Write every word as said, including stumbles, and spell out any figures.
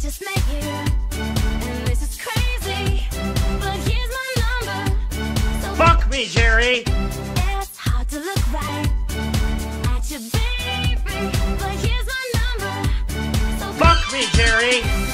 just met you, and this is crazy, but here's my number. So Fuck me, Jerry! it's hard to look right at your baby, but here's my number. So Fuck me, Jerry!